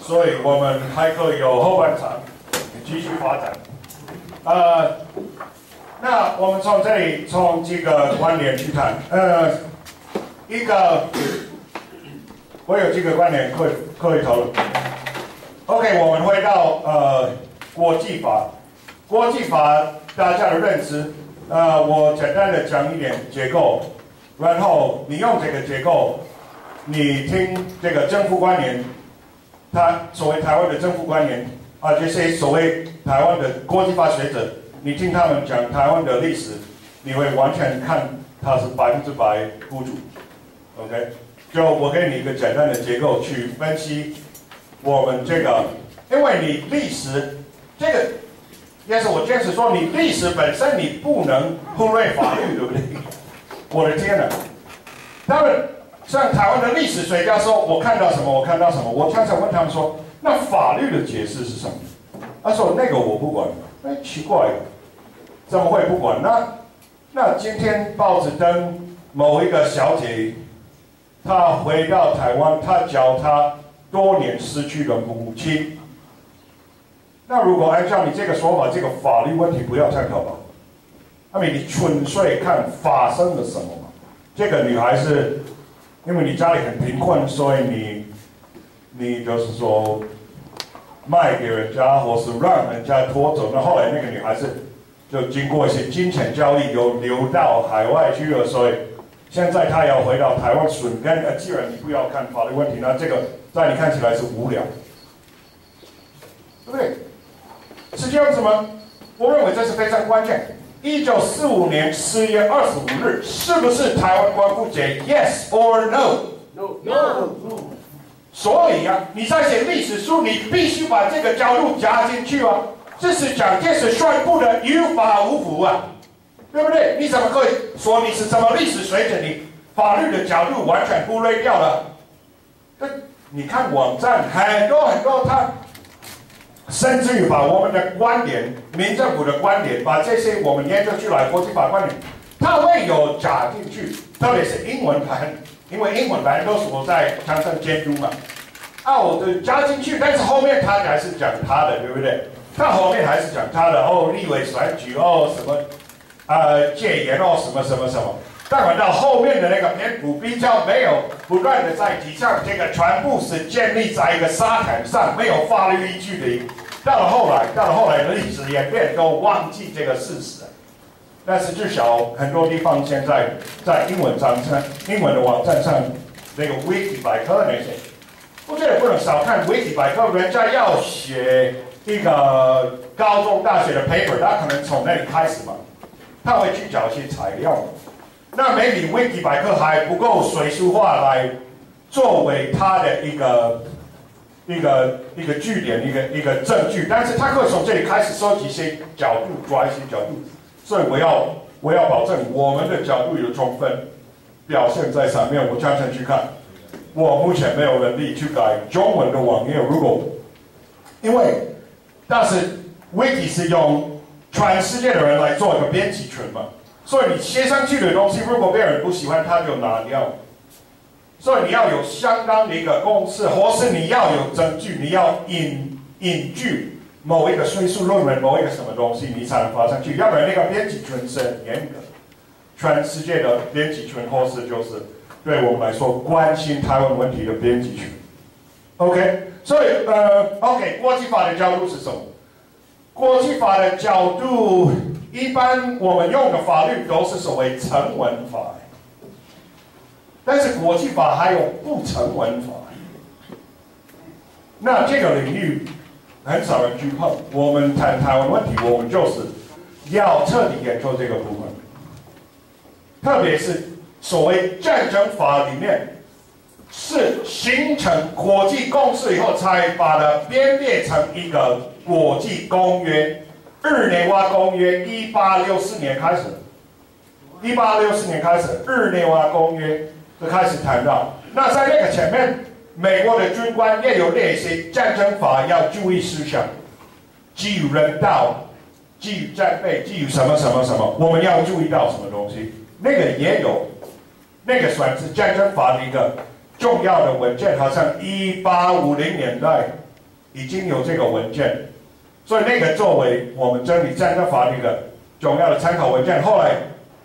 所以我们还可以有后半场继续发展。那我们从这里从几个观点去看，一个我有几个观点可以讨论。OK， 我们回到国际法，国际法大家的认知，我简单的讲一点结构，然后你用这个结构，你听这个政府官员，他所谓台湾的政府官员这些所谓台湾的国际法学者，你听他们讲台湾的历史，你会完全看它是100%不足。OK， 就我给你一个简单的结构去分析我们这个，因为你历史这个，也是我坚持说，你历史本身你不能忽略法律，对不对？我的天哪！他们像台湾的历史学家说，我看到什么，我看到什么，我常常问他们说，那法律的解释是什么？他说那个我不管。奇怪，怎么会不管？那今天报纸登某一个小姐，她回到台湾，她教她多年失去的母亲。那如果按照你这个说法，这个法律问题不要探讨吧？你纯粹看发生了什么嘛？这个女孩是因为你家里很贫困，所以你就是说卖给人家，或是让人家拖走。那后来那个女孩子就经过一些金钱交易，有流到海外去了，所以现在她要回到台湾寻根。既然你不要看法律问题，那这个在你看起来是无聊，对不对？是这样子吗？我认为这是非常关键。1945年4月25日，是不是台湾光复节 ？Yes or no？No。所以你在写历史书，你必须把这个角度加进去啊！这是蒋介石宣布的有法无符啊，对不对？你怎么可以说你是什么历史学者？你法律的角度完全忽略掉了。你看网站很多，他甚至于把我们的观点、民政府的观点，把这些我们研究出来国际法观点，他会有加进去，特别是英文版。因为英文版都是我在常常监督嘛，我就加进去，但是后面他还是讲他的，对不对？他后面还是讲他的立委选举什么戒严什么，当然到后面的那个篇幅比较没有不断的在提倡这个全部是建立在一个沙滩上，没有法律依据的。到了后来的历史演变都忘记这个事实。但是至少很多地方现在在英文的网站上，那个 Wiki 百科那些，我觉得不能小看 Wiki 百科，人家要写一个高中、大学的 paper， 他可能从那里开始嘛，他会去找一些材料。那 maybe Wiki 百科还不够学术化来作为他的一个据点、一个证据，但是他可以从这里开始收集一些角度，抓一些角度。所以我要保证我们的角度有充分表现在上面。我常常去看，我目前没有能力去改中文的网页。但是 Wiki 是用全世界的人来做一个编辑群嘛，所以你写上去的东西，如果别人不喜欢，他就拿掉。所以你要有相当的一个公式，或是你要有证据，你要引据某一个学术论文，某一个什么东西，你才能发上去，要不然那个编辑群是很严格。全世界的编辑群，或是就是对我们来说关心台湾问题的编辑群。OK， 所以OK， 国际法的角度是什么？国际法的角度，一般我们用的法律都是所谓成文法，但是国际法还有不成文法。那这个领域很少人去碰。我们谈台湾问题，我们就是要彻底研究这个部分，特别是所谓战争法里面，是形成国际共识以后，才把它编列成一个国际公约。日内瓦公约1864年开始，1864年开始，日内瓦公约就开始谈到。那在那个前面，美国的军官也有列一些战争法要注意事项，基于人道，基于战备，基于什么什么什么，我们要注意到什么东西，那个也有，那个算是战争法的一个重要的文件，好像1850年代已经有这个文件，所以那个作为我们整理战争法的一个重要的参考文件。后来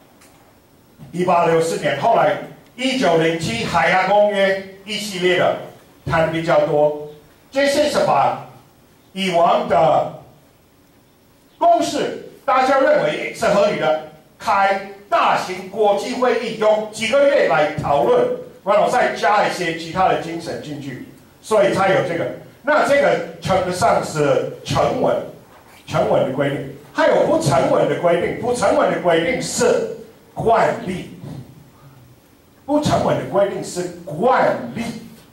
1864年，后来1907海牙公约一系列的谈比较多，这些是把以往的公式大家认为是合理的，开大型国际会议，用几个月来讨论，然后再加一些其他的精神进去，所以才有这个。那这个称得上是成文的规定，还有不成文的规定。不成文的规定是惯例，不成文的规定是惯例。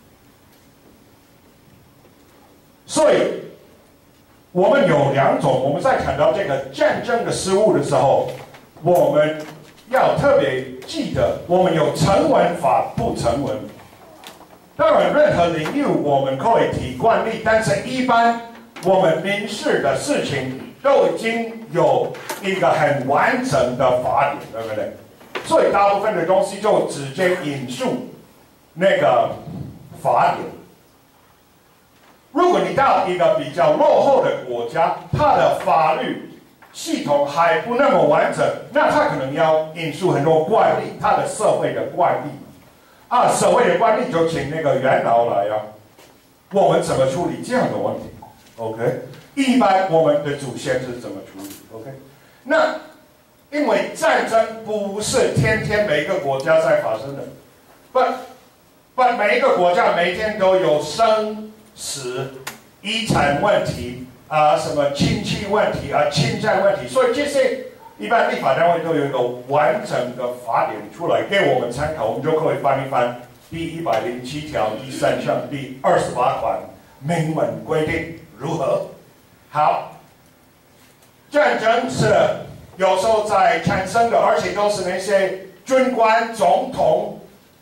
所以，我们有两种。我们在谈到这个战争的事物的时候，我们要特别记得，我们有成文法、不成文。当然，任何领域我们可以提惯例，但是一般我们民事的事情都已经有一个很完整的法典，对不对？所以大部分的东西就直接引述那个法典。如果你到一个比较落后的国家，它的法律系统还不那么完整，那它可能要引述很多惯例，它的社会的惯例。社会的惯例就请那个元老来啊，我们怎么处理这样的问题 ？OK， 一般我们的祖先是怎么处理 ？OK， 那因为战争不是天天每个国家在发生的，不每一个国家每天都有生死、遗产问题什么亲戚问题侵占问题，所以这些。一般立法单位都有一个完整的法典出来给我们参考，我们就可以翻一翻第107条第3项第28款明文规定如何。好，战争是有时候在产生的，而且都是那些军官、总统，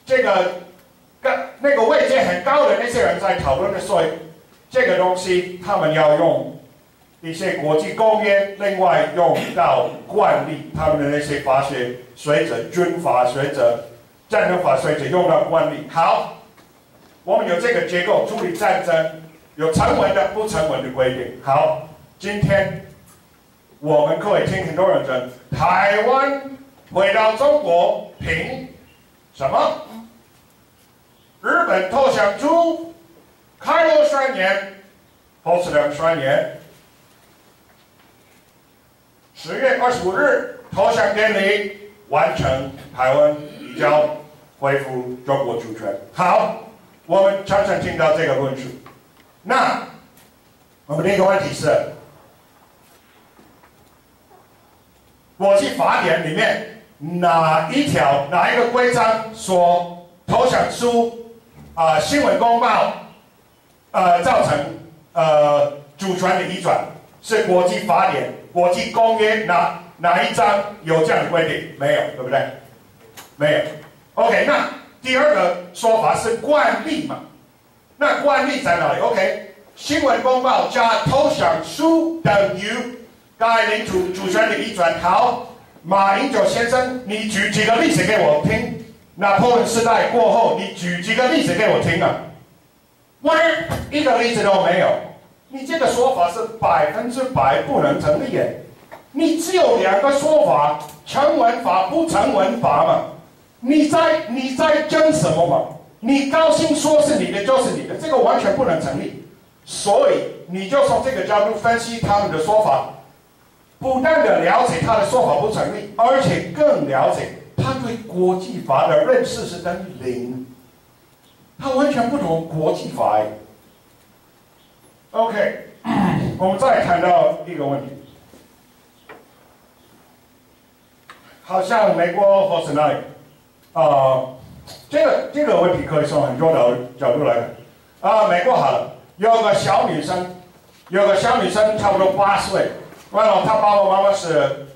那个位阶很高的那些人在讨论的，所以这个东西他们要用。一些国际公约，另外用到惯例，他们的那些法学学者、军法学者、战争法学者用到惯例。好，我们有这个结构处理战争，有成文的、不成文的规定。好，今天我们可以听很多人讲，台湾回到中国凭什么？日本投降出开罗宣言、波茨良宣言。10月25日投降典礼完成，台湾移交，恢复中国主权。好，我们常常听到这个论述。那我们第一个问题是，国际法典里面哪一个规章说投降书新闻公报造成主权的移转？是国际法典、国际公约哪一章有这样的规定？没有，对不对？没有。OK， 那第二个说法是惯例嘛？那惯例在哪里 ？OK， 新闻公报加投降书等于该领土主权的移转。好，马英九先生，你举几个例子给我听？拿破仑时代过后，你举几个例子给我听啊？我一个例子都没有。你这个说法是100%不能成立耶！你只有2个说法，成文法、不成文法嘛？你在争什么嘛？你高兴说是你的就是你的，这个完全不能成立。所以你就从这个角度分析他们的说法，不但的了解他的说法不成立，而且更了解他对国际法的认识是等于0，他完全不懂国际法耶。OK， 我们再谈到一个问题，好像美国或是哪里，这个问题可以从很多的角度来看。美国好了，有个小女生差不多8岁，然后她爸爸妈妈是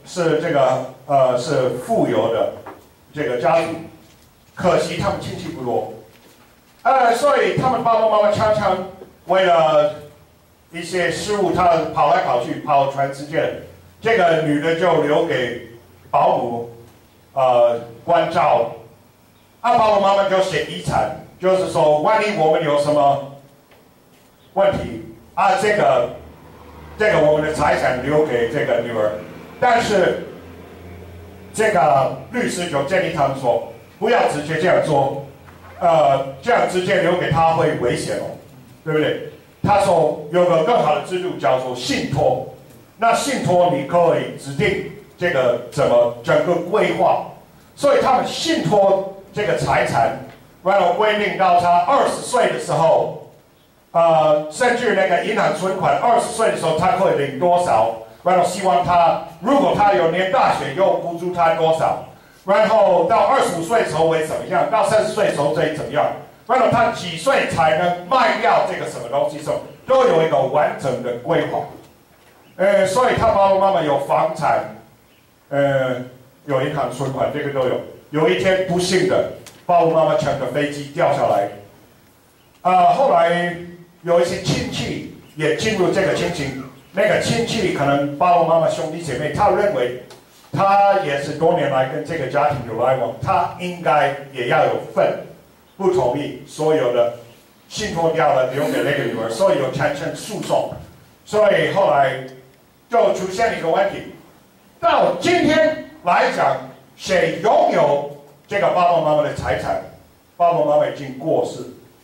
富有的这个家庭，可惜他们亲戚不多，所以他们爸爸妈妈常常为了一些事物，他跑来跑去，跑全世界。这个女的就留给保姆，关照。爸爸妈妈就写遗产，就是说，万一我们有什么问题， 啊，这个我们的财产留给这个女儿，但是这个律师就建议他们说，不要直接这样做，这样直接留给他会危险哦，对不对？他说有个更好的制度叫做信托，那信托你可以指定这个怎么整个规划，所以他们信托这个财产，然后规定到他20岁的时候。甚至那个银行存款20岁的时候，他可以领多少？然后希望他，如果他有念大学，又补助他多少？然后到25岁的时候会怎么样？到30岁的时候会怎么样？然后他几岁才能卖掉这个什么东西？都有一个完整的规划。所以他爸爸妈妈有房产，有银行存款，这个都有。有一天不幸的，爸爸妈妈乘的飞机掉下来，后来。有一些亲戚也进入这个情形，那个亲戚可能爸爸妈妈兄弟姐妹，他认为他也是多年来跟这个家庭有来往，他应该也要有份，不同意所有的信托掉了留给那个女儿，所以有产生诉讼，所以后来就出现一个问题，到今天来讲，谁拥有这个爸爸妈妈的财产？爸爸妈妈已经过世。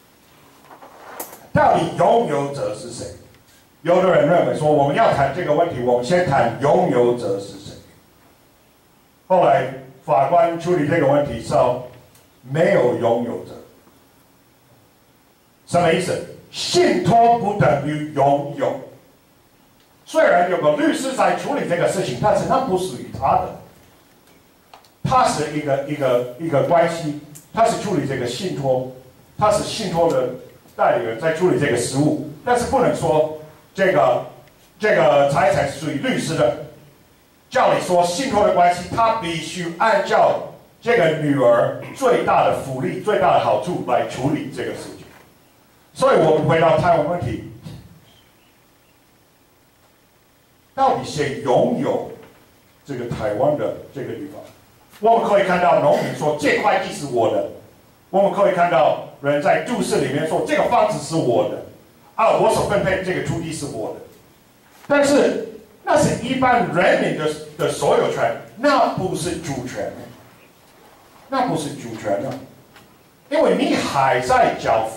到底拥有者是谁？有的人认为说，我们要谈这个问题，我们先谈拥有者是谁。后来法官处理这个问题说，没有拥有者。什么意思？信托不等于拥有。虽然有个律师在处理这个事情，但是那不属于他的。他是一个关系，他是处理这个信托，他是信托的。代理人在处理这个实务，但是不能说这个财产是属于律师的。照理说，信托的关系，他必须按照这个女儿最大的福利、最大的好处来处理这个事情。所以我们回到台湾问题，到底谁拥有这个台湾的这个地方？我们可以看到农民说这块地是我的。我们可以看到人在都市里面说这个房子是我的，我所分配这个土地是我的，但是那是一般人民的所有权，那不是主权，那不是主权啊，因为你还在缴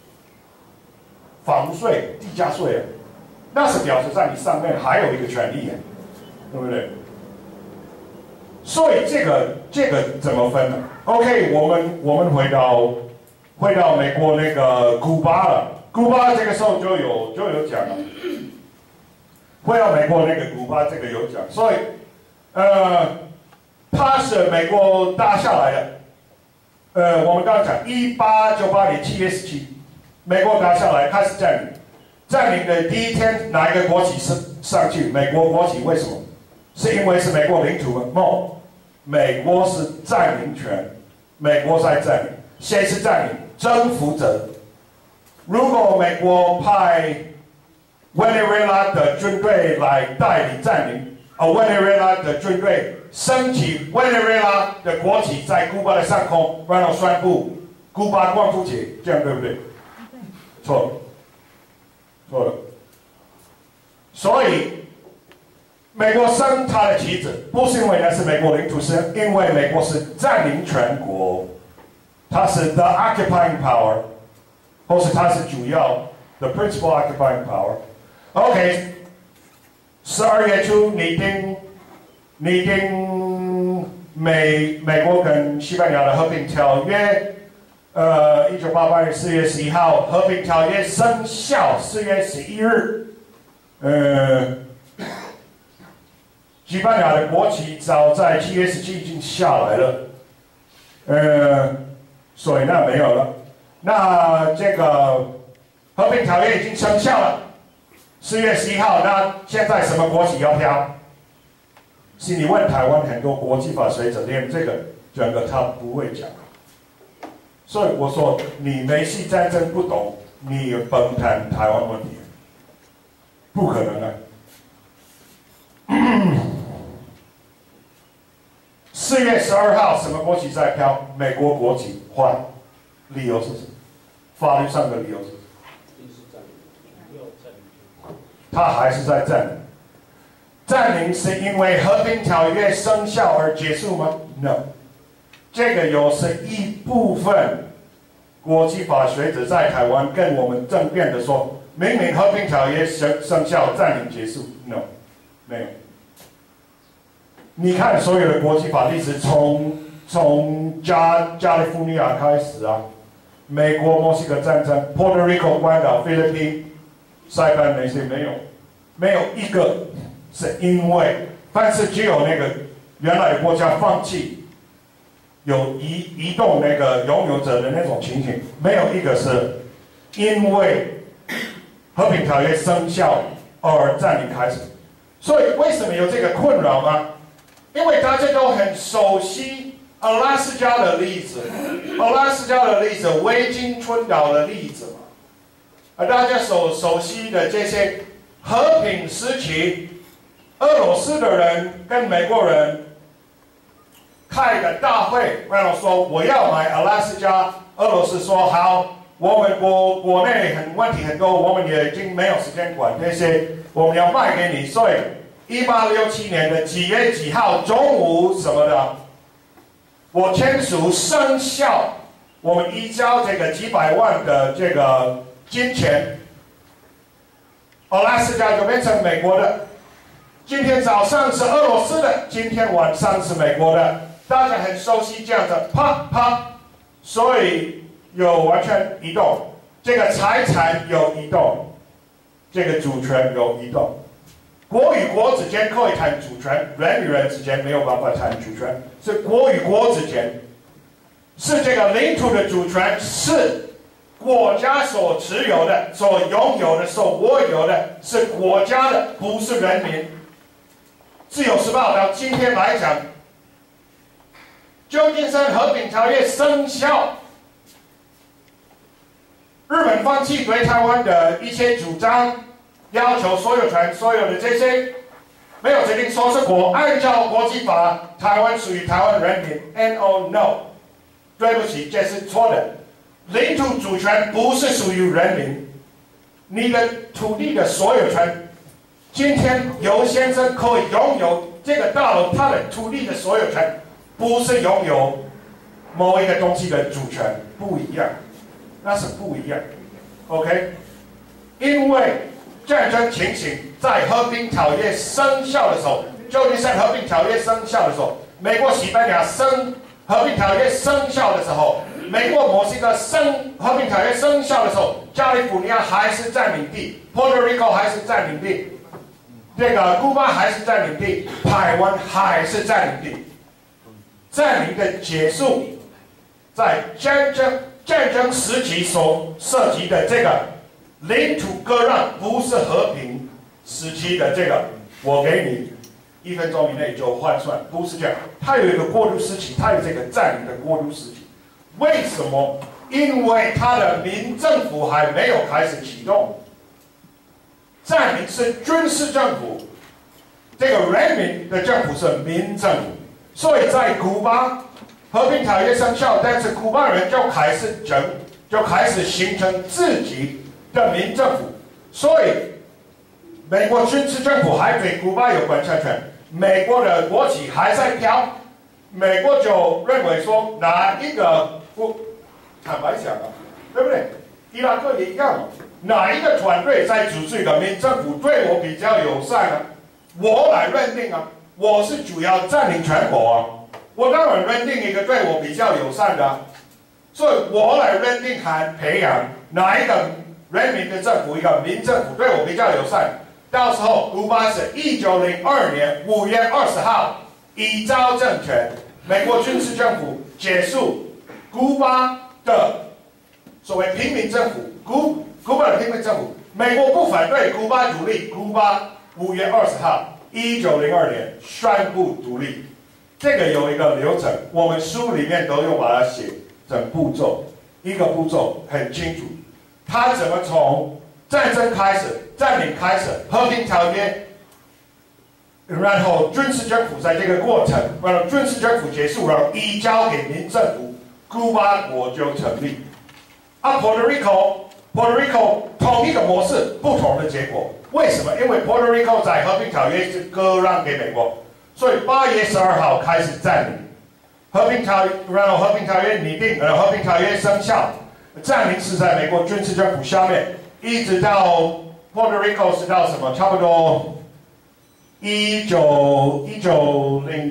房屋税、地价税啊，那是表示在你上面还有一个权利啊，对不对？所以这个怎么分呢 ？OK， 我们回到美国那个古巴了。古巴这个时候就有讲了，回到美国那个古巴这个有讲，所以它是美国打下来的。我们刚刚讲1898年7月17，美国打下来开始占领的第一天，哪一个国旗上去？美国国旗，为什么？是因为是美国领土吗 ？No， 美国是占领权，美国在占领，谁是占领？征服者。如果美国派委内瑞拉的军队来代理占领，委内瑞拉的军队升起委内瑞拉的国旗在古巴的上空，然后宣布古巴光复节，这样对不对？错了，错了。所以。美国升他的旗子，不是因为那是美国领土，是因为美国是占领权国，它是 the occupying power， 或是它是主要 the principal occupying power。OK， 12月初拟定美国跟西班牙的和平条约，1988年4月11号和平条约生效，4月11日，西班牙的国旗早在7月17已经下来了，所以那没有了。那这个和平条约已经生效了，4月11号。那现在什么国旗要飘？是你问台湾很多国际法学者，连这个整个他不会讲。所以我说你梅西战争不懂，你甭谈台湾问题，不可能啊。4月12号，什么国旗在飘？美国国旗换，理由是什么？法律上的理由是什么？ 它还是在占领。占领是因为和平条约生效而结束吗 ？No， 这个有是一部分国际法学者在台湾跟我们争辩的说，明明和平条约生效，占领结束 ？No， 没有。你看所有的国际法历史，从加利福尼亚开始啊，美国墨西哥战争 ，Puerto Rico 关岛、菲律宾、塞班那些没有一个是因为，但是只有那个原来的国家放弃，有移动那个拥有者的那种情形，没有一个是因为和平条约生效而占领开始。所以为什么有这个困扰呢？因为大家都很熟悉阿拉斯加的例子，维京群岛的例子嘛，而大家熟悉的这些和平时期，俄罗斯的人跟美国人开个大会，然后说我要买阿拉斯加，俄罗斯说好，我们国内问题很多，我们也已经没有时间管这些，我们要卖给你，所以。1867年的几月几号中午什么的，我签署生效，我们移交这个几百万的这个金钱，阿拉斯加就变成美国的。今天早上是俄罗斯的，今天晚上是美国的，大家很熟悉这样的，啪啪，所以有完全移动，这个财产有移动，这个主权有移动。国与国之间可以谈主权，人与人之间没有办法谈主权，是国与国之间，是这个领土的主权是国家所持有的、所拥有的、所握有的，是国家的，不是人民。自由时报到今天来讲，旧金山和平条约生效，日本放弃对台湾的一切主张。要求所有权，所有的这些没有决定说是按照国际法，台湾属于台湾人民。No no， 对不起，这是错的。领土主权不是属于人民，你的土地的所有权，今天尤先生可以拥有这个大楼，他的土地的所有权，不是拥有某一个东西的主权，不一样，那是不一样。OK， 因为。战争情形在和平条约生效的时候，旧金山和平条约生效的时候，美国西班牙和平条约生效的时候，美国墨西哥和平条约生效的时候，加利福尼亚还是占领地 ，Puerto Rico 还是占领地，这个古巴还是占领地，台湾还是占领地。占领的结束，在战争时期所涉及的这个。领土割让不是和平时期的这个，我给你1分钟以内就换算，不是这样。它有一个过渡时期，它有这个占领的过渡时期。为什么？因为它的民政府还没有开始启动。占领是军事政府，这个人民的政府是民政府，所以在古巴和平条约生效，但是古巴人就开始形成自己。的民政府，所以美国军事政府还对古巴有管辖权，美国的国旗还在飘，美国就认为说哪一个坦白讲啊，对不对？伊拉克也一样嘛，哪一个团队在组织一个民政府对我比较友善啊？我来认定啊，我是主要占领全国啊，我当然认定一个对我比较友善的、啊，所以我来认定和培养哪一个。人民的政府，一个民政府对我比较友善。到时候，古巴是1902年5月20号移交政权，美国军事政府结束古巴的所谓平民政府，古巴的平民政府，美国不反对古巴独立，古巴5月20号1902年宣布独立。这个有一个流程，我们书里面都有把它写成步骤，一个步骤很清楚。他怎么从战争开始、占领开始、和平条约，然后军事政府在这个过程，然后军事政府结束，然后移交给民政府，古巴国就成立。Puerto Rico 同一个模式，不同的结果。为什么？因为 Puerto Rico 在和平条约是割让给美国，所以8月12号开始占领。然后和平条约拟定，和平条约生效，占领是在美国军事政府下面，一直到 Puerto Rico 是到什么？差不多1901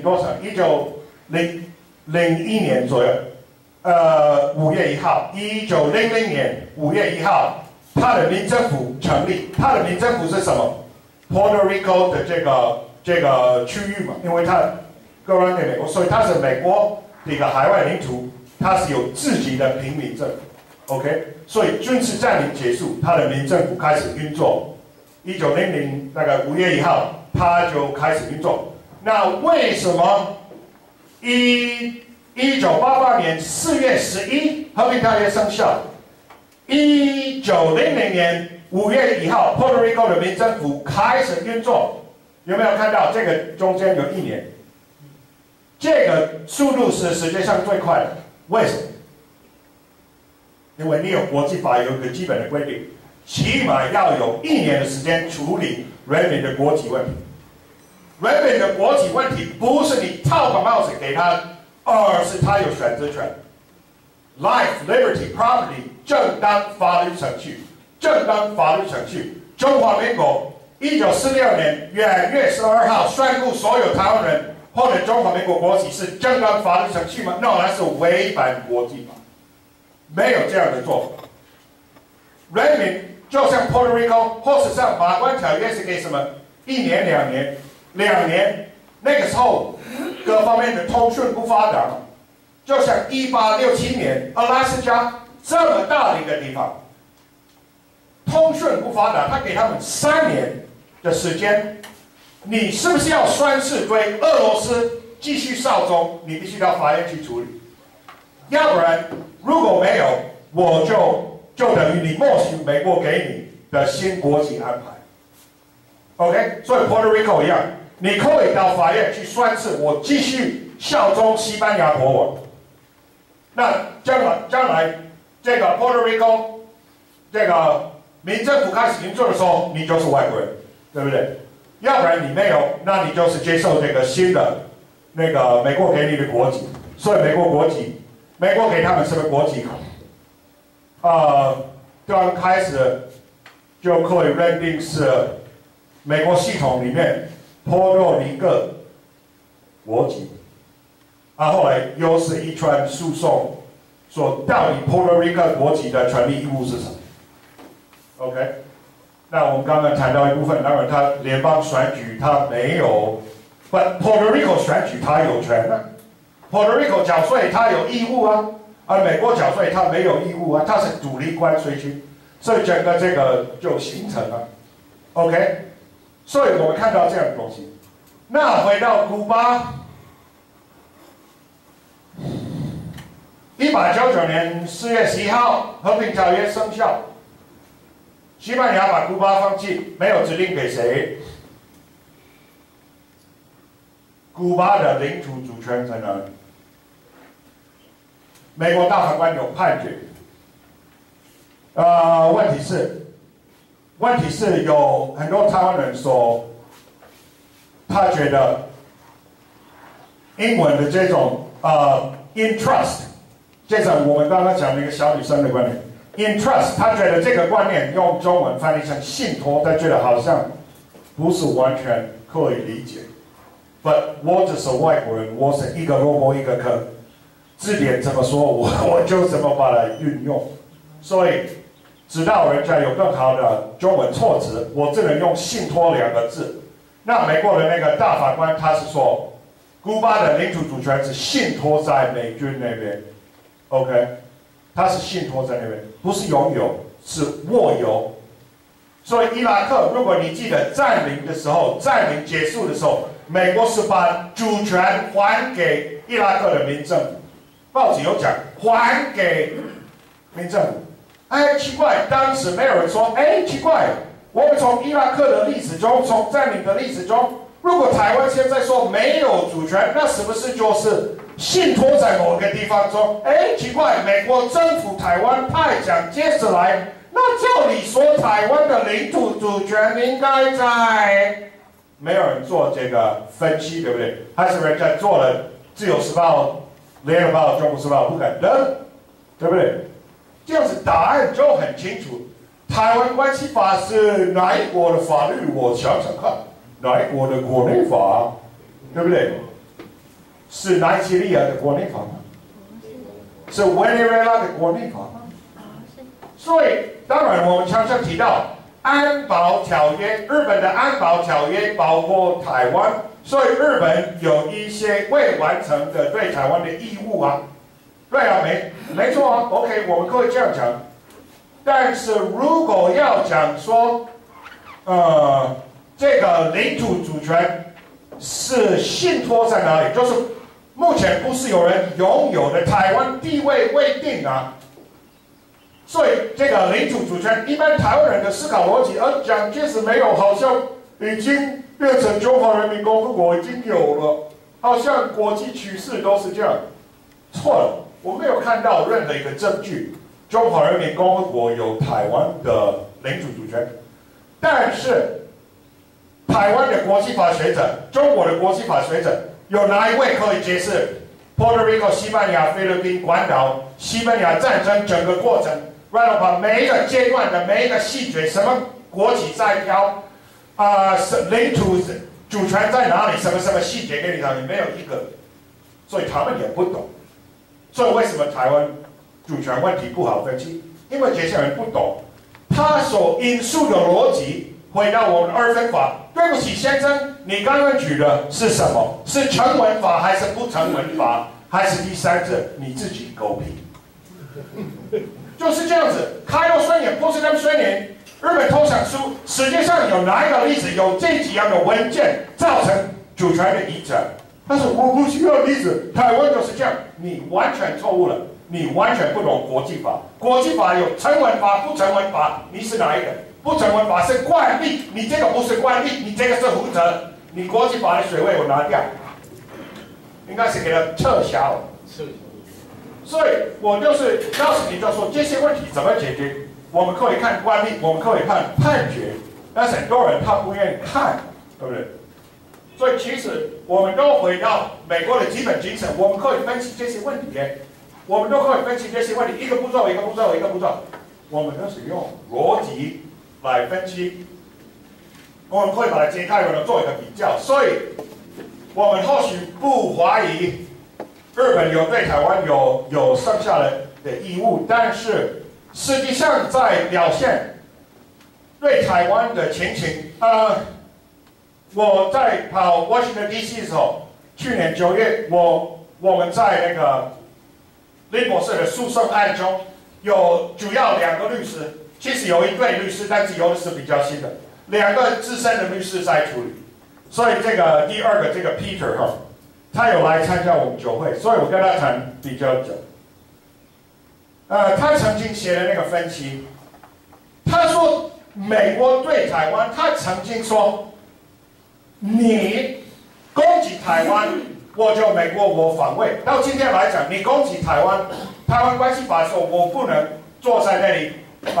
年左右。5月1号，1900年5月1号，他的民政府成立。他的民政府是什么 ？Puerto Rico 的这个区域嘛，因为它割让给美国，所以它是美国的一个海外领土，它是有自己的平民政府。OK， 所以军事占领结束，他的民政府开始运作。1900大概5月1号，它就开始运作。那为什么1988年4月11和平条约生效？1900年5月1号 ，Puerto Rico 的民政府开始运作。有没有看到这个中间有1年？这个速度是世界上最快的。为什么？因为你有国际法有一个基本的规定，起码要有1年的时间处理人民的国籍问题。人民的国籍问题不是你套个帽子给他。而是他有选择权 ，life, liberty, property， 正当法律程序，正当法律程序。中华民国1946年元月12号宣布，所有台湾人或者中华民国国籍是正当法律程序吗？那是违反国际法，没有这样的做法。人民就像 Puerto Rico， 或是像马关条约是给什么？1年、2年，那个时候。各方面的通讯不发达，就像1867年阿拉斯加这么大的一个地方，通讯不发达，他给他们3年的时间，你是不是要宣誓对俄罗斯继续效忠？你必须到法院去处理，要不然如果没有，我就等于你默许美国给你的新国籍安排。OK， 所以 Puerto Rico 一样。你可以到法院去宣誓，我继续效忠西班牙国王。那将来这个 Puerto Rico 这个民政府开始运作的时候，你就是外国人，对不对？要不然你没有，那你就是接受这个新的那个美国给你的国籍。所以美国给他们什么国籍？刚开始就可以认定是美国系统里面。波多黎各国籍，后来又是一串诉讼，说到底波多黎各国籍的权利义务是什么 ？OK， 那我们刚刚谈到一部分，当然他联邦选举他没有，but Puerto Rico 选举他有权啊 ，Puerto Rico 缴税他有义务啊，而美国缴税他没有义务啊，他是独立关税区，所以整个这个就形成了 ，OK。所以我们看到这样的东西。那回到古巴，1899年4月11号和平条约生效，西班牙把古巴放弃，没有指定给谁。古巴的领土主权在哪里？美国大法官有判决。问题是有很多台湾人说，他觉得英文的这种in trust， 这是我们刚刚讲的一个小女生的观点 in trust， 他觉得这个观念用中文翻译成信托，他觉得好像不是完全可以理解。But 我只是外国人，我是一个萝卜一个坑，字典怎么说我就怎么把它运用，所以。直到人家有更好的中文措辞，我只能用信托2个字。那美国的那个大法官他是说，古巴的领土主权是信托在美军那边 ，OK， 他是信托在那边，不是拥有，是握有。所以伊拉克，如果你记得占领的时候，占领结束的时候，美国是把主权还给伊拉克的民政府，报纸有讲还给民政府。哎，奇怪，当时没有人说，哎，奇怪，我们从伊拉克的历史中，从占领的历史中，如果台湾现在说没有主权，那是不是就是信托在某个地方说，哎，奇怪，美国征服台湾，派蒋介石来， 那照理说，台湾的领土主权应该在，没有人做这个分析，对不对？还是人家做了，《自由时报》、《联合报》、《中国时报》不敢登，对不对？这样子答案就很清楚。台湾关系法是哪一国的法律？我想想看，哪一国的国内法，对不对？是奈及利亚的国内法吗？是委内瑞拉的国内法吗？所以，当然我们常常提到安保条约，日本的安保条约包括台湾，所以日本有一些未完成的对台湾的义务啊。对啊，没错啊 ，OK， 我们可以这样讲。但是如果要讲说，这个领土主权是信托在哪里？就是目前不是有人拥有的，台湾地位未定啊。所以这个领土主权，一般台湾人的思考逻辑，蒋介石没有，好像已经变成中华人民共和国已经有了，好像国际趋势都是这样。错了，我没有看到任何一个证据。中华人民共和国有台湾的领土主权，但是台湾的国际法学者、中国的国际法学者，有哪一位可以解释 Puerto Rico、西班牙、菲律宾、关岛、西班牙战争整个过程，然后把每一个阶段的每一个细节，什么国旗在飘，领土主权在哪里，什么细节给你讲，你没有一个，所以他们也不懂。所以为什么台湾主权问题不好分析？因为这些人不懂，他所引述的逻辑回到我们二分法。对不起，先生，你刚刚举的是什么？是成文法还是不成文法？还是第三者？你自己狗屁。就是这样子，开罗宣言、波茨坦宣言、日本投降书，世界上有哪一个例子有这几样的文件造成主权的移转？但是我不需要例子，台湾就是这样，你完全错误了。你完全不懂国际法，国际法有成文法、不成文法，你是哪一个？不成文法是惯例，你这个不是惯例，你这个是胡扯。你国际法的水位我拿掉，应该是给它撤销了。所以我就是告诉你，就说这些问题怎么解决？我们可以看惯例，我们可以看判决，但是很多人他不愿意看，对不对？所以其实我们都回到美国的基本精神，我们可以分析这些问题。我们都可以分析这些问题，一个步骤一个步骤一个步骤，我们都是用逻辑来分析，我们可以把它揭开，然后做一个比较。所以，我们或许不怀疑日本有对台湾有剩下的义务，但是实际上在表现对台湾的情形，我在跑 Washington DC 的时候，去年9月，我们在那个林博士的诉讼案中，有主要2个律师，其实有一对律师，但是有的是比较新的，2个资深的律师在处理。所以这个第2个这个 Peter 哈，他有来参加我们酒会，所以我跟他谈比较久。他曾经写的那个分析，他说美国对台湾，他曾经说，你攻击台湾。我就美国我防卫，到今天来讲，你攻击台湾，台湾关系法说，我不能坐在那里，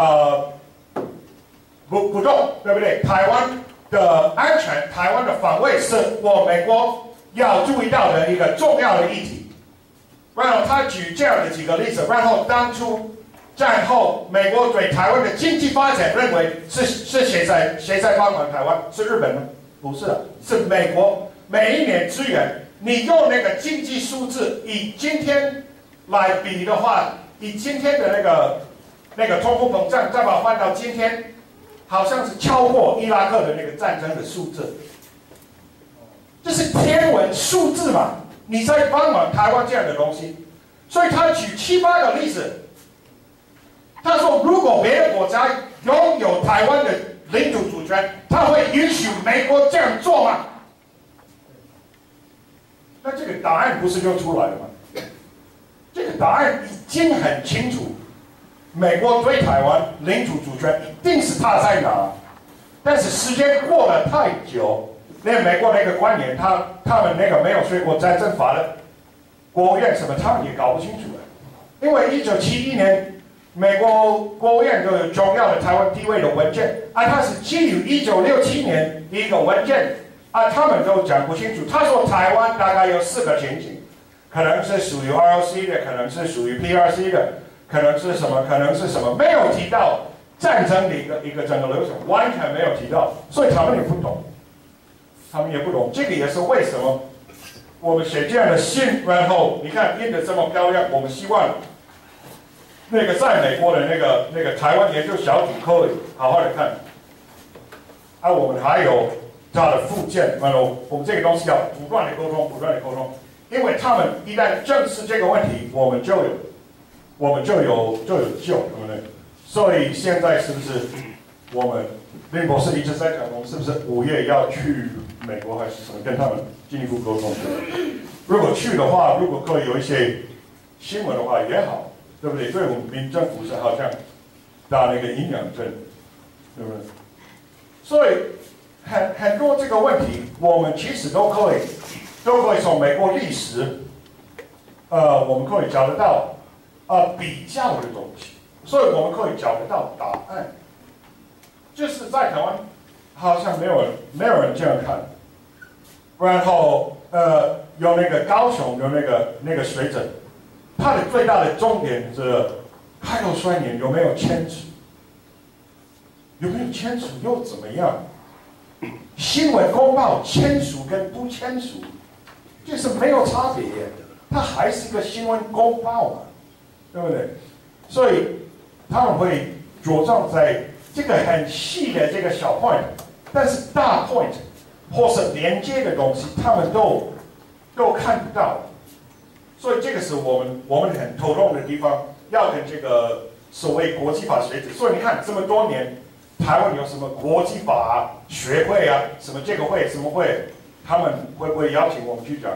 不动，对不对？台湾的安全，台湾的防卫是我美国要注意到的一个重要的议题。然后他举这样的几个例子，然后当初战后美国对台湾的经济发展认为是谁在帮忙台湾？是日本吗？不是的，是美国每一年支援。你用那个经济数字，以今天来比的话，以今天的那个通货膨胀，再把它换到今天，好像是超过伊拉克的那个战争的数字，这是天文数字嘛？你在帮忙台湾这样的东西，所以他举7、8个例子，他说如果别的国家拥有台湾的领土主权，他会允许美国这样做吗？那这个答案不是就出来了吗？这个答案已经很清楚，美国对台湾领土主权一定是他在哪，但是时间过了太久，连美国那个官员他们那个没有学过战争法的国务院什么，他们也搞不清楚了。因为1971年美国国务院就有重要的台湾地位的文件，它是基于1967年的一个文件，他们都讲不清楚。他说台湾大概有4个情景，可能是属于 ROC 的，可能是属于 PRC 的，可能是什么，可能是什么，没有提到战争的一个整个流程，完全没有提到，所以他们也不懂，这个也是为什么我们写这样的信，然后你看印得这么漂亮，我们希望那个在美国的那个台湾研究小组可以好好的看，我们还有它的附件，然后我们这个东西要不断的沟通，因为他们一旦正视这个问题，我们就有救，对不对？所以现在是不是我们林博士一直在讲，我们是不是5月要去美国还是什么，跟他们进一步沟通？如果去的话，如果可以有一些新闻的话也好，对不对？对我们民政府是好像打了一个营养针，对不对？所以很多这个问题，我们其实都可以从美国历史，我们可以找得到比较的东西，所以我们可以找得到答案。就是在台湾，好像没有人这样看。然后有那个高雄有那个学者，他的最大的重点是开头衰年有没有签署，有没有签署又怎么样？新闻公报签署跟不签署，就是没有差别，它还是一个新闻公报嘛，对不对？所以他们会着重在这个很细的这个小 point， 但是大 point 或是连接的东西，他们都看不到。所以这个是我们很头痛的地方，要跟这个所谓国际法学者。所以你看这么多年，台湾有什么国际法学会啊，什么这个会什么会，他们会不会邀请我们去讲？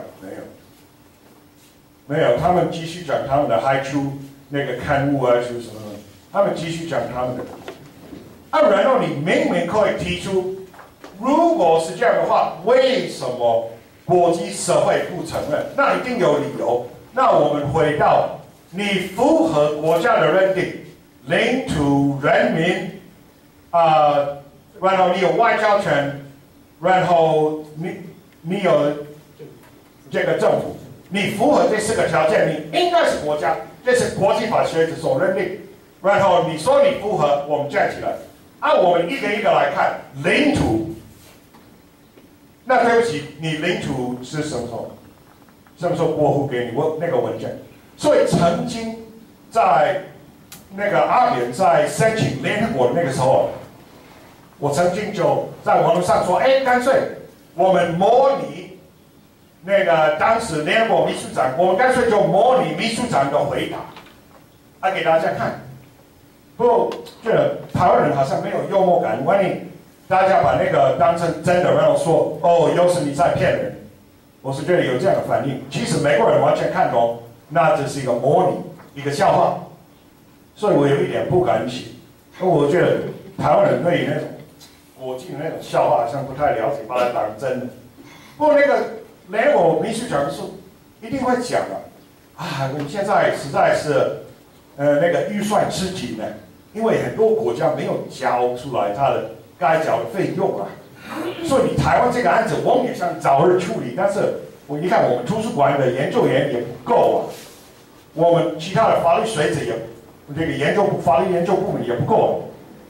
没有，他们继续讲他们的还出那个刊物啊，是什么的，他们继续讲他们的。然后你明明可以提出，如果是这样的话，为什么国际社会不承认？那一定有理由。那我们回到你符合国家的认定，领土、人民，然后你有外交权，然后你有这个政府，你符合这4个条件，你应该是国家，这是国际法学者所认定。然后你说你符合，我们站起来。我们一个一个来看领土。那对不起，你领土是什么时候过户给你那个文件？所以曾经在那个阿扁在申请联合国的那个时候，我曾经就在网络上说，干脆我们模拟那个当时联合国秘书长，我们干脆就模拟秘书长的回答，给大家看。不过，这台湾人好像没有幽默感，万一大家把那个当成真的，然后说又是你在骗人，我是觉得有这样的反应。其实美国人完全看懂，那只是一个模拟，一个笑话，所以我有一点不敢写。我觉得台湾人对于那种国际的那种笑话好像不太了解，把它当真的。不过那个联合国秘书长是一定会讲的，我们现在实在是那个预算吃紧了。因为很多国家没有交出来他的该缴的费用所以你台湾这个案子我们也想早日处理，但是你看我们图书馆的研究员也不够我们其他的法律学者也这个法律研究部门也不够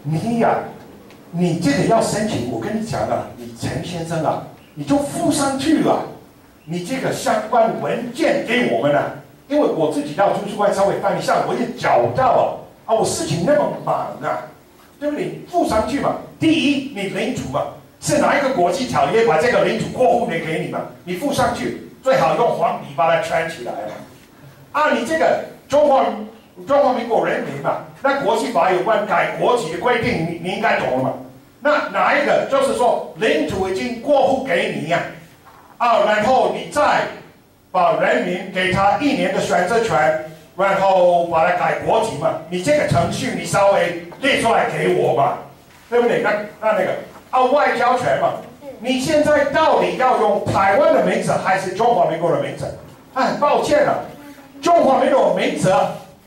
你这个要申请，我跟你讲你陈先生你就附上去你这个相关文件给我们因为我自己到图书馆稍微翻一下，我也找不到我事情那么忙对不对？你附上去嘛。第一，你领土嘛，是哪一个国际条约把这个领土过户给你嘛？你附上去，最好用黄笔把它圈起来你这个中华民国人民嘛，那国际法有关改国籍的规定，你应该懂了嘛？那哪一个就是说领土已经过户给你然后你再把人民给他1年的选择权。然后把它改国籍嘛，你这个程序你稍微列出来给我嘛，对不对？那个外交权嘛，你现在到底要用台湾的名字还是中华民国的名字？很抱歉中华民国的名字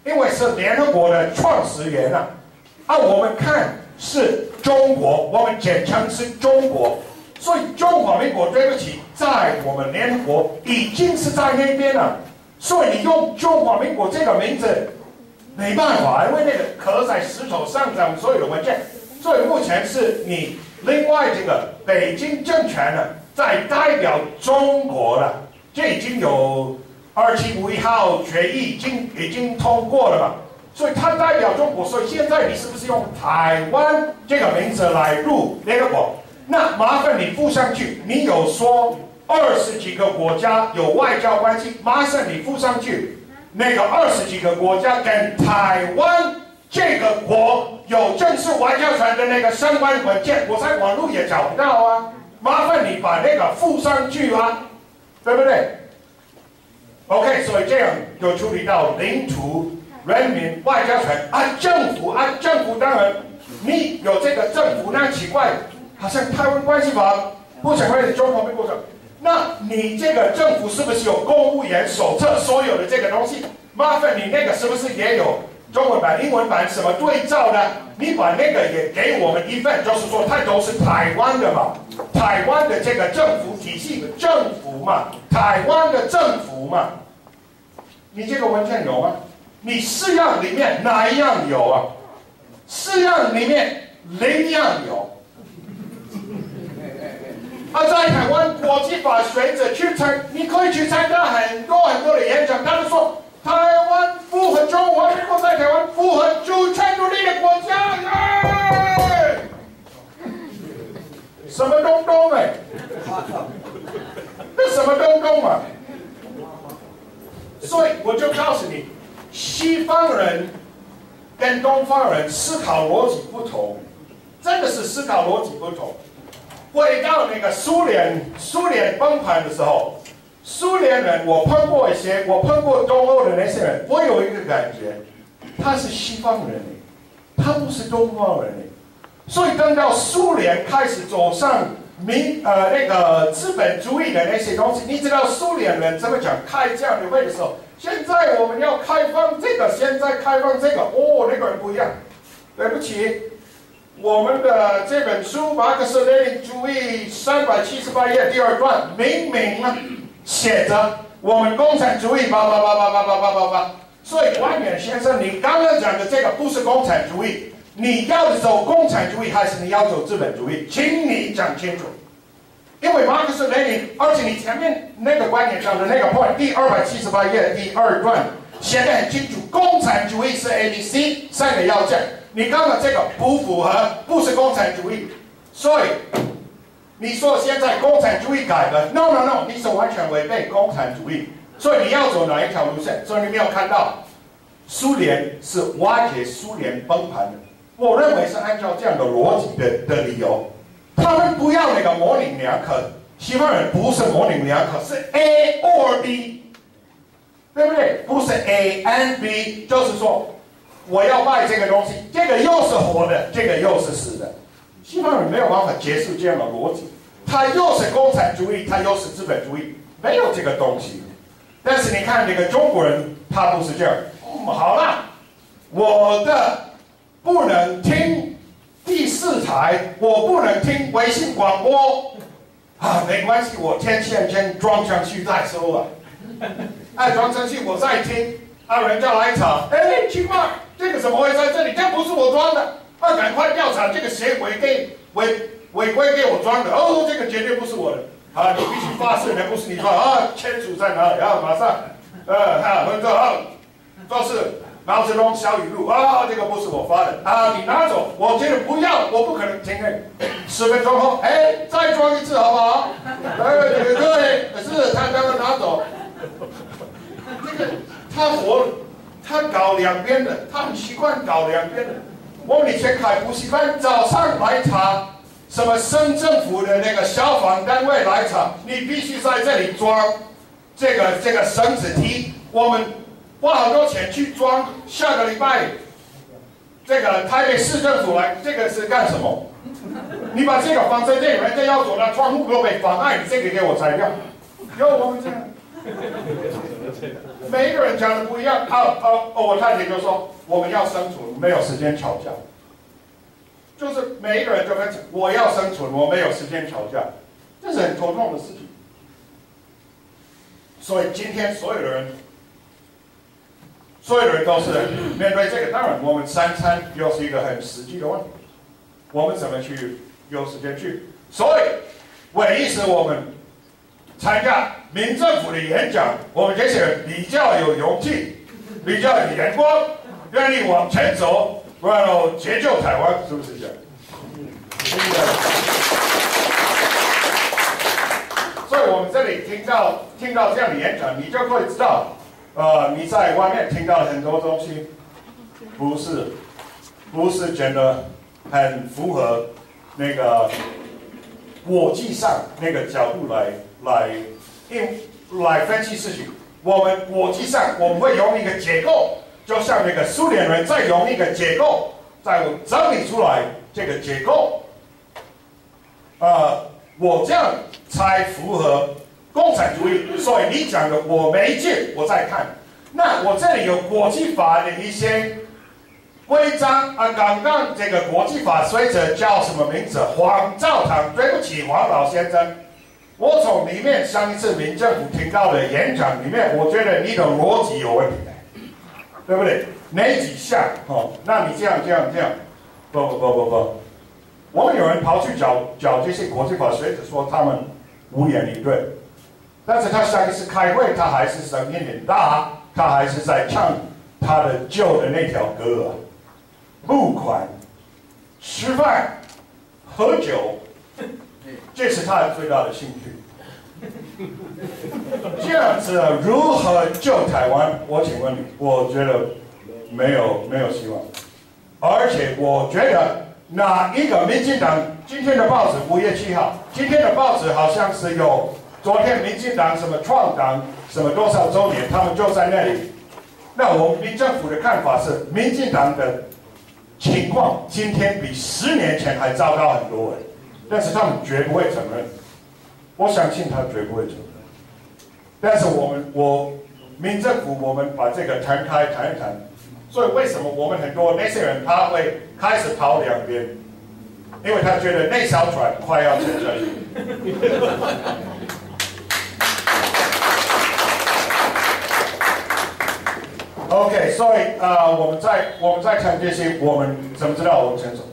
因为是联合国的创始人啊。我们看是中国，我们简称是中国，所以中华民国对不起，在我们联合国已经是在那边了，所以你用中华民国这个名字没办法，因为那个刻在石头上的所有的文件，所以目前是你另外这个北京政权呢，在代表中国了，这已经有2751号决议已经通过了嘛。所以它代表中国，所以现在你是不是用台湾这个名字来入联合国？那麻烦你附上去，你有说20几个国家有外交关系，麻烦你附上去，那个20几个国家跟台湾这个国有正式外交权的那个相关文件，我在网络也找不到啊，麻烦你把那个附上去啊，对不对 ？OK， 所以这样就处理到领土。人民外交权政府当然，你有这个政府，那奇怪，好像台湾关系法不想会中华民国的，那你这个政府是不是有公务员手册所有的这个东西？麻烦你那个是不是也有中文版、英文版什么对照呢？你把那个也给我们一份，就是说它都是台湾的嘛，台湾的这个政府体系的政府嘛，台湾的政府嘛，你这个文件有吗？你4样里面哪一样有啊？4样里面0样有。在台湾国际法学者你可以去参加很多的演讲，他们说台湾符合中华民国在台湾符合主权独立的国家。什么东东哎？这什么东东啊？所以我就告诉你。西方人跟东方人思考逻辑不同，真的是思考逻辑不同。回到那个苏联崩盘的时候，苏联人我碰过东欧的那些人，我有一个感觉，他是西方人，他不是东方人。所以等到苏联开始走上那个资本主义的那些东西，你知道苏联人怎么讲开这样的会的时候？现在我们要开放这个，现在开放这个，那个人不一样。对不起，我们的这本书《马克思列宁主义》378页第2段，明写着我们共产主义叭。所以官员先生，你刚刚讲的这个不是共产主义，你要走共产主义还是你要走资本主义？请你讲清楚。因为马克思列宁，而且你前面那个观点讲的那个 point， 第278页第2段写得很清楚，共产主义是 ABC 3个要件，你刚刚这个不符合，不是共产主义，所以你说现在共产主义改了 ，no， 你是完全违背共产主义，所以你要走哪一条路线？所以你没有看到，苏联是瓦解苏联崩盘的，我认为是按照这样的逻辑的理由。他们不要那个模棱两可，西方人不是模棱两可，是 A or B， 对不对？不是 A and B， 就是说我要卖这个东西，这个又是活的，这个又是死的。西方人没有办法结束这样的逻辑，他又是共产主义，他又是资本主义，没有这个东西。但是你看那个中国人，他不是这样。好了，我的不能听。第4台，我不能听微信广播没关系，我天线先装上去再说装上去我再听人家来查，奇怪，这个怎么会在这里？这不是我装的，赶快调查这个谁违规给我装的，这个绝对不是我的，你必须发誓，那不是你装签署在哪里？马上都是毛泽东小语录这个不是我发的你拿走，我觉得不要，我不可能听10分钟后，再装一次好不好？对，可是他刚刚拿走，这个他搞两边的，他很习惯搞两边的。我们以前开补习班，早上来查什么省政府的那个消防单位来查，你必须在这里装这个绳子梯，我们花很多钱去装，下个礼拜这个台北市政府来，这个是干什么？你把这个放在这里，人家要走到窗户都被妨碍，你这个给我拆掉。有我们这样， 每一个人讲的不一样。我太太就说我们要生存，没有时间吵架。就是每一个人就会讲我要生存，我没有时间吵架，这是很头痛的事情。所以今天所有的人都是面对这个。当然，我们三餐又是一个很实际的问题，我们怎么去有时间去？所以，唯一是我们参加民政府的演讲，我们这些人比较有勇气，比较有眼光，愿意往前走，然后解救台湾，是不是这样？所以我们这里听到这样的演讲，你就会知道，你在外面听到了很多东西，不是真的很符合那个国际上那个角度来分析事情。我们国际上我们会用一个结构，就像那个苏联人再用一个结构，再整理出来这个结构。我这样才符合共产主义。所以你讲的我没见，我在看。那我这里有国际法的一些规章刚刚这个国际法学者叫什么名字？黄兆堂，对不起，黄老先生。我从里面上一次民政府听到的演讲里面，我觉得你的逻辑有问题，对不对？哪几项？那你这样，不，我们有人跑去找这些国际法学者说他们无言以对，但是他上一次开会，他还是声音很大，他还是在唱他的旧的那条歌，募款、吃饭、喝酒。这是他最大的兴趣。这样子如何救台湾？我请问你，我觉得没有希望。而且我觉得哪一个民进党今天的报纸5月7号，今天的报纸好像是有昨天民进党什么创党什么多少周年，他们就在那里。那我们民政府的看法是，民进党的情况今天比10年前还糟糕很多。但是他们绝不会承认，我相信他绝不会承认。但是民政府，我们把这个谈一谈。所以为什么我们很多那些人他会开始跑两边？因为他觉得那艘船快要沉下去。OK， 所以我们在谈这些，我们怎么知道我们先走？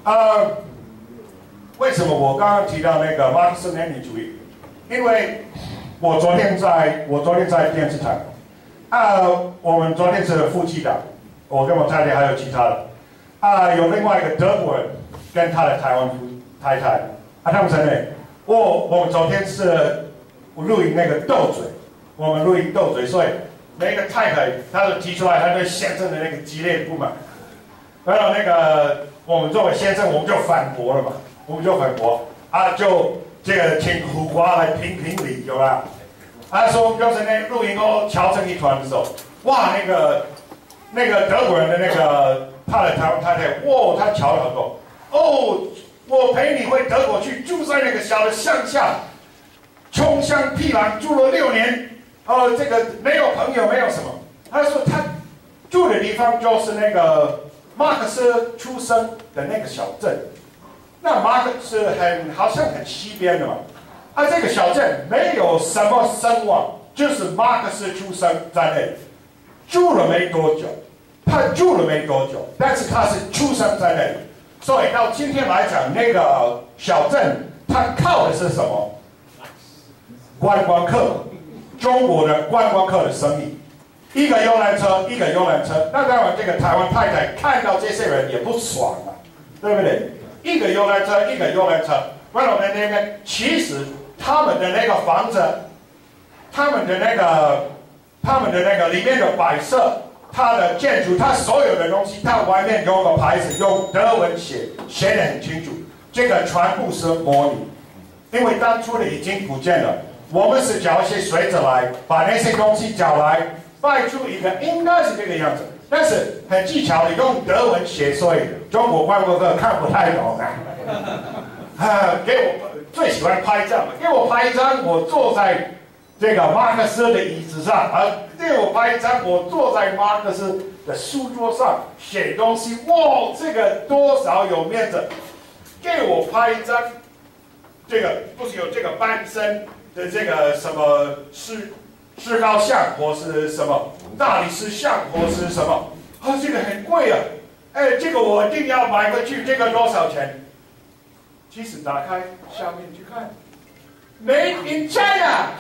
为什么我刚刚提到那个马克思列宁主义？因为我昨天在电视台，我们昨天是夫妻档，我跟我太太还有其他的，有另外一个德国人跟他的台湾太太，他们在那里。我们昨天是录影那个斗嘴，我们录影斗嘴，所以那个太太她就提出来她对先生的那个激烈的不满，然后那个我们作为先生，我们就反驳了嘛。就这个请苦瓜来评理，有啦。说就是那录音敲成一团的时候，哇，那个德国人的那个他的台湾太太，他瞧了很多。我陪你回德国去，住在那个小的乡下，穷乡僻壤住了6年，这个没有朋友，没有什么。他说他住的地方就是那个马克思出生的那个小镇。那马克思好像很西边的嘛，这个小镇没有什么声望，就是马克思出生在那里，住了没多久，但是他是出生在那里，所以到今天来讲，那个小镇它靠的是什么？观光客，中国的观光客的生意，一个游览车。那当然，这个台湾太太看到这些人也不爽啊，对不对？一个游览车，然后在那边，其实他们的那个房子，他们的那个里面的摆设，它的建筑，它所有的东西，它外面有个牌子，用德文写得很清楚，这个全部是模拟，因为当初的已经不见了。我们是找一些学者来，把那些东西找来，摆出一个应该是这个样子。但是很技巧的用德文写，所以中国观光客看不太懂给我最喜欢拍照，给我拍一张，我坐在这个马克思的椅子上，给我拍一张，我坐在马克思的书桌上写东西，哇，这个多少有面子！给我拍一张，这个不是有这个半身的这个什么石膏像，或是什么大理石像，或是什么，这个很贵啊！哎，这个我一定要买回去，这个多少钱？其实打开下面去看。Made in China，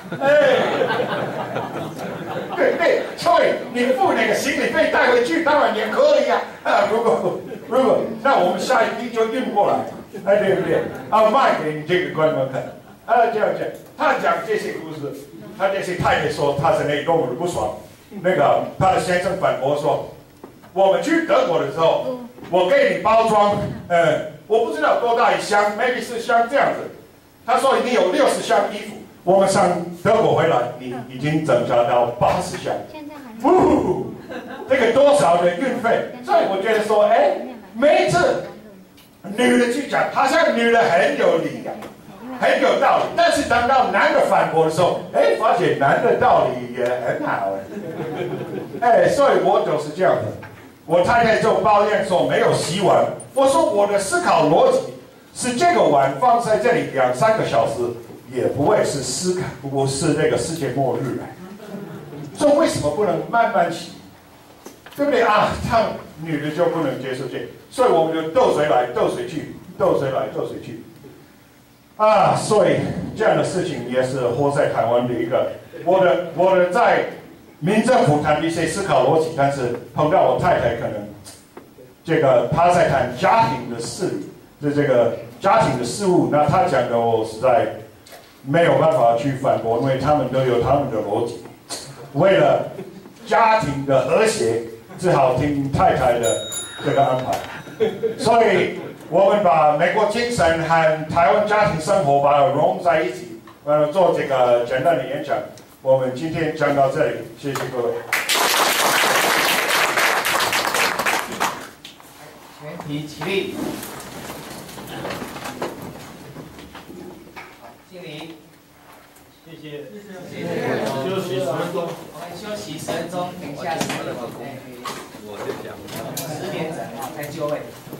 对，所以你付那个行李费带回去，当然也可以啊。如果，那我们下一批就运过来，对不对？卖给你这个观众看。这样讲，他讲这些故事，他这些太太说他在那里跟我们不爽。那个他的先生反驳说，我们去德国的时候，我给你包装，我不知道多大一箱 ，maybe 是像这样子。他说你有60箱衣服，我们上德国回来，你已经增加到80箱。这个多少的运费？所以我觉得说，每一次女的去讲，好像女的很有理啊，很有道理。但是当到男的反驳的时候，发现男的道理也很好所以我就是这样的。我太太就抱怨说没有洗碗，我说我的思考逻辑。是这个碗放在这里2、3个小时，也不会是不是那个世界末日所以为什么不能慢慢洗？对不对啊？他女的就不能接受这个，所以我们就斗水来斗水去，斗水来斗水去。所以这样的事情也是活在台湾的一个，我的在民政府谈一些思考逻辑，但是碰到我太太可能这个她在谈家庭的事。这个家庭的事物，那他讲的我实在没有办法去反驳，因为他们都有他们的逻辑。为了家庭的和谐，只好听太太的这个安排。所以我们把美国精神和台湾家庭生活把它融在一起，做这个简单的演讲。我们今天讲到这里，谢谢各位。 全体起立。敬礼。 谢谢。 休息10分钟。我们休息10分钟，等一下10点整再就位。